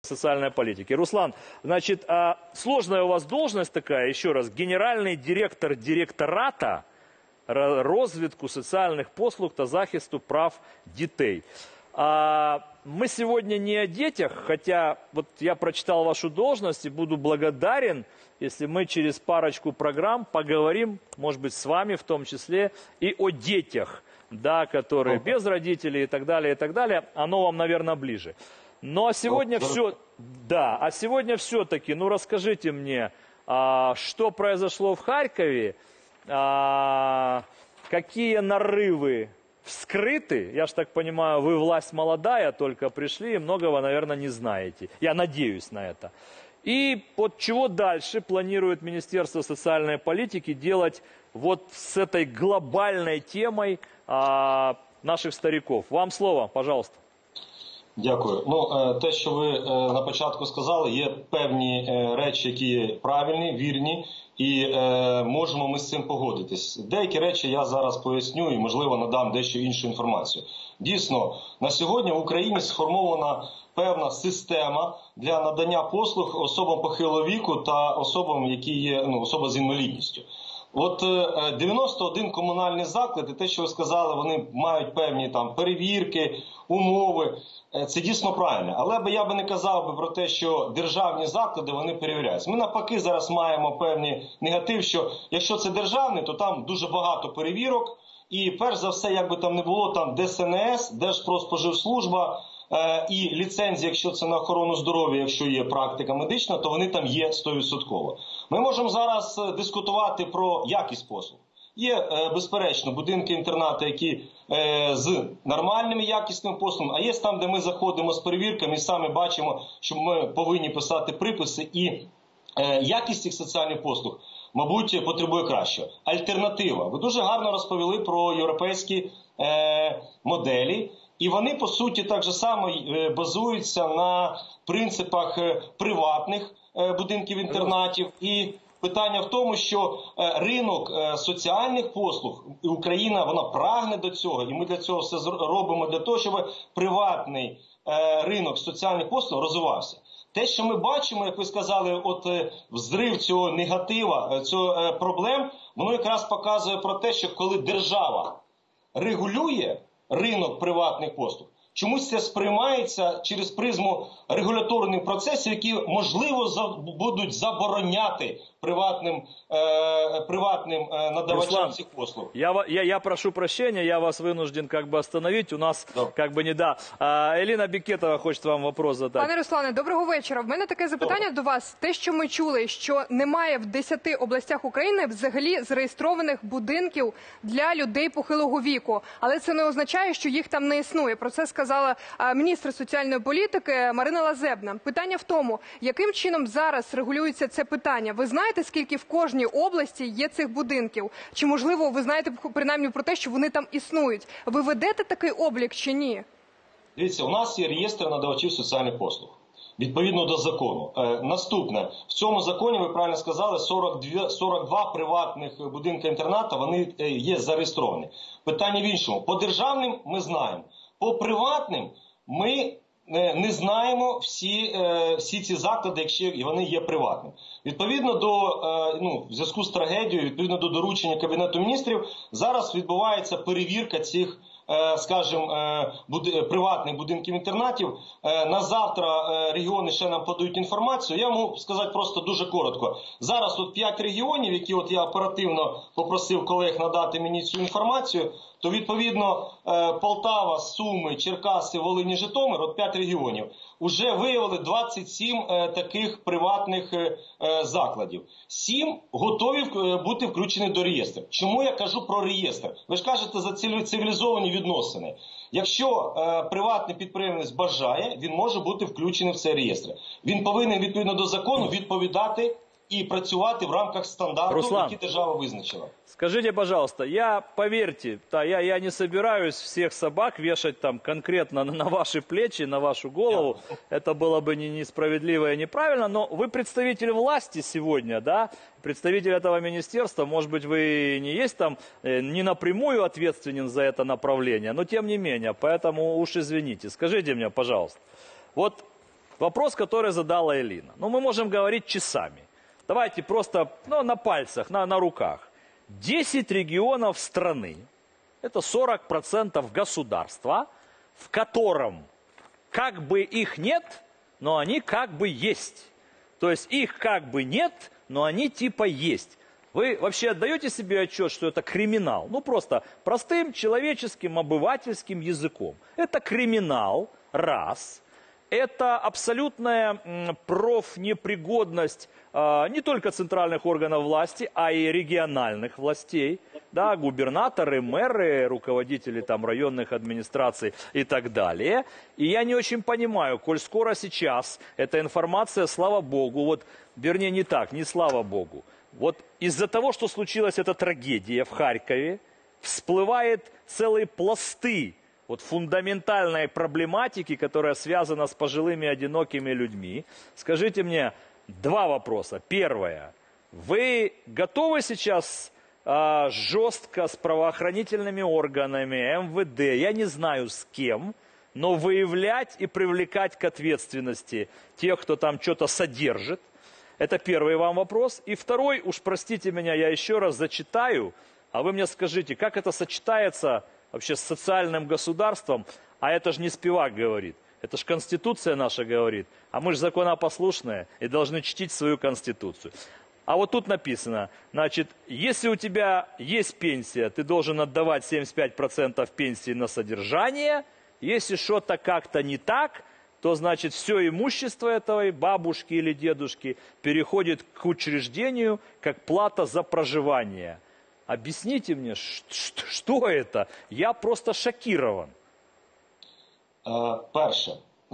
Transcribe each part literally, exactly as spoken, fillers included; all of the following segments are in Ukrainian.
социальной политики. Руслан, значит, а сложная у вас должность такая, еще раз, генеральный директор директората розвитку социальных послуг та захисту прав детей. А мы сегодня не о детях, хотя вот я прочитал вашу должность и буду благодарен, если мы через парочку программ поговорим, может быть, с вами в том числе, и о детях, да, которые без родителей и так далее, и так далее. Оно вам, наверное, ближе. Но сегодня все, да, а сегодня все-таки, ну расскажите мне, а, что произошло в Харькове, а, какие нарывы вскрыты, я ж так понимаю, вы власть молодая, только пришли и многого, наверное, не знаете. Я надеюсь на это. И вот чего дальше планирует Министерство социальной политики делать вот с этой глобальной темой а, наших стариков? Вам слово, пожалуйста. Дякую. Ну, те, що ви на початку сказали, є певні речі, які правильні, вірні, і е, можемо ми з цим погодитись. Деякі речі я зараз поясню і, можливо, надам дещо іншу інформацію. Дійсно, на сьогодні в Україні сформована певна система для надання послуг особам похилого віку та особам, які є, ну, особа з інвалідністю. От дев'яносто один комунальний заклад, і те, що ви сказали, вони мають певні там перевірки, умови. Це дійсно правильно. Але би я би не казав би про те, що державні заклади, вони перевіряються. Ми навпаки зараз маємо певний негатив, що якщо це державний, то там дуже багато перевірок. І перш за все, як би там не було, там Де Ес Ен Ес, Держпродспоживслужба е, і ліцензія, якщо це на охорону здоров'я, якщо є практика медична, то вони там є сто відсотків. Ми можемо зараз дискутувати про якість послуг. Є, безперечно, будинки-інтернати, які е, з нормальними якісними послугами, а є там, де ми заходимо з перевірками і самі бачимо, що ми повинні писати приписи, і е, якість цих соціальних послуг, мабуть, потребує кращого. Альтернатива. Ви дуже гарно розповіли про європейські е, моделі, і вони, по суті, так же само е, базуються на принципах е, приватних е, будинків-інтернатів і питання в тому, що ринок соціальних послуг, Україна, вона прагне до цього, і ми для цього все робимо для того, щоб приватний ринок соціальних послуг розвивався. Те, що ми бачимо, як ви сказали, от взрив цього негатива, цього проблем, воно якраз показує про те, що коли держава регулює ринок приватних послуг, чомусь це сприймається через призму регуляторних процесів, які, можливо, за, будуть забороняти приватним, э, приватным э, надавачам цих послуг. Я, я, я прошу прощения, я вас вынужден как бы остановить. У нас да. как бы не да. А, Еліна Бекетова хоче вам вопрос задати. Пане Руслане, доброго вечора. В мене таке запитання Добре. до вас. Те, що ми чули, що немає в десяти областях України взагалі зареєстрованих будинків для людей похилого віку. Але це не означає, що їх там не існує. Про це сказала а, міністр соціальної політики Марина Лазебна. Питання в тому, яким чином зараз регулюється це питання. Ви знаєте, скільки в кожній області є цих будинків? Чи, можливо, ви знаєте принаймні про те, що вони там існують? Ви ведете такий облік чи ні? Дивіться, у нас є реєстр надавачів соціальних послуг. Відповідно до закону. Е, наступне. В цьому законі, ви правильно сказали, сорок два, сорок два приватних будинка-інтерната, вони е, є зареєстровані. Питання в іншому. По державним ми знаємо. По приватним ми не знаємо всі, всі ці заклади, якщо вони є приватними. Відповідно до, ну, в зв'язку з трагедією, відповідно до доручення Кабінету міністрів, зараз відбувається перевірка цих, скажімо, приватних будинків-інтернатів. На завтра регіони ще нам подають інформацію. Я можу сказати просто дуже коротко. Зараз от п'ять регіонів, які от я оперативно попросив колег надати мені цю інформацію, то відповідно Полтава, Суми, Черкаси, Волині, Житомир, от п'ять регіонів, вже виявили двадцять сім таких приватних закладів. сім готові бути включені до реєстру. Чому я кажу про реєстр? Ви ж кажете за цивілізовані відносини. Якщо приватний підприємець бажає, він може бути включений в цей реєстр. Він повинен відповідно до закону відповідати и працювати в рамках стандартов, які держава визначила. Скажите, пожалуйста, я, поверьте, да, я, я не собираюсь всех собак вешать там конкретно на, на ваши плечи, на вашу голову. Yeah. Это было бы не, несправедливо и неправильно, но вы представитель власти сегодня, да, представитель этого министерства, может быть, вы не есть там, э, не напрямую ответственен за это направление, но тем не менее, поэтому уж извините. Скажите мне, пожалуйста, вот вопрос, который задала Элина. Ну, мы можем говорить часами. Давайте просто ну, на пальцах, на, на руках. десять регионов страны, это сорок процентов государства, в котором как бы их нет, но они как бы есть. То есть их как бы нет, но они типа есть. Вы вообще отдаете себе отчет, что это криминал? Ну просто простым человеческим, обывательским языком. Это криминал, раз. Это абсолютная профнепригодность э, не только центральных органов власти, а и региональных властей. Да, губернаторы, мэры, руководители там, районных администраций и так далее. И я не очень понимаю, коль скоро сейчас эта информация, слава богу, вот, вернее не так, не слава богу. Вот из-за того, что случилась эта трагедия в Харькове, всплывают целые пласты вот фундаментальной проблематики, которая связана с пожилыми одинокими людьми. Скажите мне два вопроса. Первое. Вы готовы сейчас а, жестко с правоохранительными органами, эм вэ дэ, я не знаю с кем, но выявлять и привлекать к ответственности тех, кто там что-то содержит? Это первый вам вопрос. И второй, уж простите меня, я еще раз зачитаю, а вы мне скажите, как это сочетается вообще с социальным государством, а это же не Спивак говорит, это же Конституция наша говорит, а мы же законопослушные и должны чтить свою Конституцию. А вот тут написано, значит, если у тебя есть пенсия, ты должен отдавать семьдесят пять процентов пенсии на содержание, если что-то как-то не так, то, значит, все имущество этой бабушки или дедушки переходит к учреждению как плата за проживание. Объясните мне, что это? Я просто шокирован. Перше,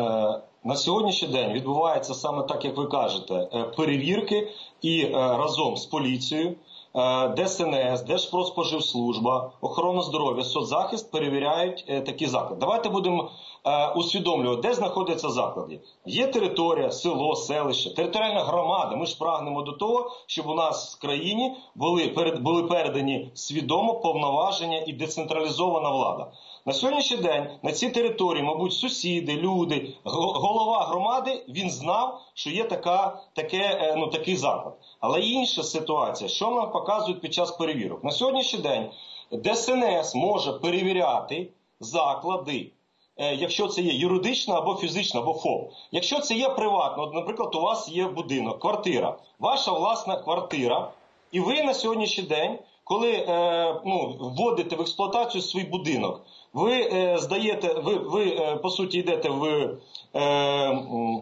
на сьогоднішній день відбувається саме так, як ви кажете, перевірки і разом з поліцією, Де ес ен ес, Держпродспоживслужба, охорона здоров'я, соцзахист перевіряють такі заклади. Давайте будемо усвідомлювати, де знаходяться заклади. Є територія, село, селище, територіальна громада. Ми ж прагнемо до того, щоб у нас в країні були, були передані свідомо повноваження і децентралізована влада. На сьогоднішній день на цій території, мабуть, сусіди, люди, голова громади, він знав, що є така, таке, ну, такий заклад. Але інша ситуація, що нам показують під час перевірок. На сьогоднішній день де ес ен ес може перевіряти заклади, якщо це є юридично або фізично, або ФОП. Якщо це є приватно, от, наприклад, у вас є будинок, квартира, ваша власна квартира, і ви на сьогоднішній день, коли е, ну, вводите в експлуатацію свій будинок, ви е, здаєте, ви, ви е, по суті йдете в, е,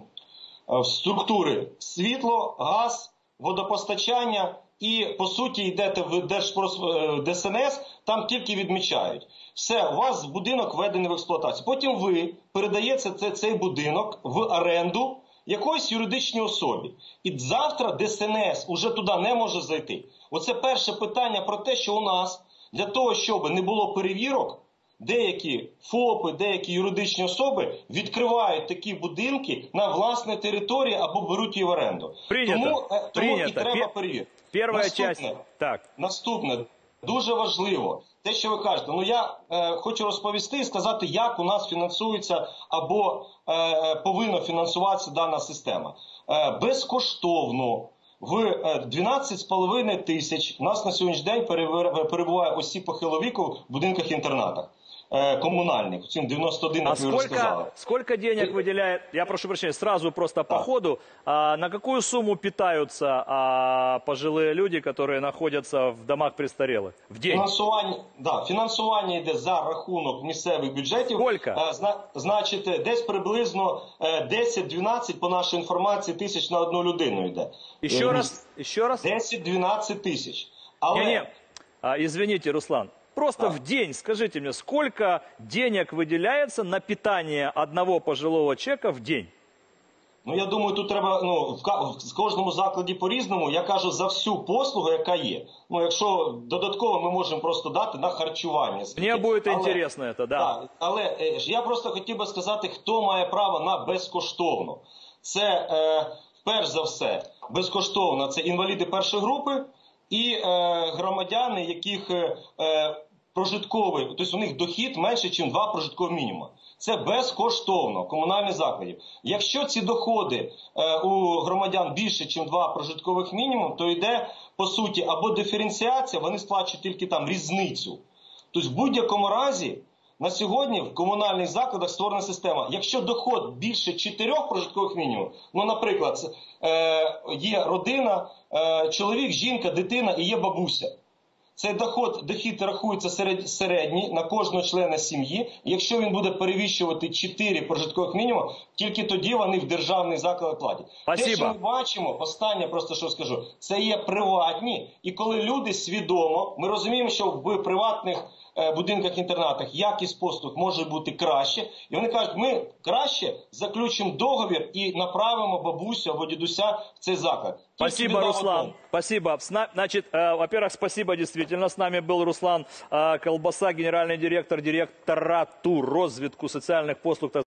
в структури світло, газ, водопостачання і по суті йдете в де ес ен ес, там тільки відмічають. Все, у вас будинок введений в експлуатацію. Потім ви передаєте цей будинок в оренду якоїсь юридичній особі. І завтра де ес ен ес уже туди не може зайти. Оце перше питання про те, що у нас для того, щоб не було перевірок, деякі ФОПи, деякі юридичні особи відкривають такі будинки на власній території або беруть її в оренду. Прийнято. Тому, тому Прийнято. і треба перевірити. Перша Наступне, частина. Так. Наступне, дуже важливо, те, що ви кажете. Ну, я е, хочу розповісти і сказати, як у нас фінансується або е, повинна фінансуватися дана система. Е, безкоштовно. В дванадцять з половиною тисяч у нас на сьогоднішній день перебуває осіб похилого віку в будинках-інтернатах коммунальных, цим девяносто один, а как вы уже сказали. сколько, сколько денег выделяет, я прошу прощения, сразу просто по а. ходу, а, на какую сумму питаются а, пожилые люди, которые находятся в домах престарелых в день? Фінансування, да, фінансування йде за рахунок місцевих бюджетів. Сколько? А, зна, значить, десь приблизно десять-дванадцять, по нашій інформації, тисяч на одну людину йде. Еще раз, еще раз. десять-дванадцать тисяч. Але... Не, не. А, извините, Руслан. Просто а. в день, скажите мне, сколько денег выделяется на питание одного пожилого человека в день? Ну, я думаю, тут треба, ну, в кожному закладі по-різному. Я кажу за всю послугу, яка є. Ну, якщо додатково ми можемо просто дати на харчування. Мені буде але, цікаво це, да. да. Але я просто хотів би сказати, хто має право на безкоштовно. Це, е, перш за все, безкоштовно це інваліди першої групи і е, громадяни, яких е, прожитковий, тобто у них дохід менше, ніж два прожиткові мінімуми. Це безкоштовно, комунальних закладів. Якщо ці доходи е, у громадян більше, ніж два прожиткових мінімум, то йде, по суті, або диференціація, вони сплачують тільки там різницю. Тобто в будь-якому разі, на сьогодні в комунальних закладах створена система. Якщо доход більше чотирьох прожиткових мінімумів, ну, наприклад, е, є родина, е, чоловік, жінка, дитина і є бабуся. Цей доход, дохід рахується серед, середній на кожного члена сім'ї. Якщо він буде перевищувати чотири прожиткових мінімуми, тільки тоді вони в державний заклад платять. Спасибо. Те, що ми бачимо, останнє просто що скажу, це є приватні. І коли люди свідомо, ми розуміємо, що в приватних е, будинках-інтернатах якість послуг може бути краще. І вони кажуть, ми краще заключимо договір і направимо бабусю або дідуся в цей заклад. Спасибо, Руслан. Спасибо. Сна- Значит, э, во-первых, спасибо действительно. С нами был Руслан э, Колбаса, генеральный директор директорату розвитку социальных послуг.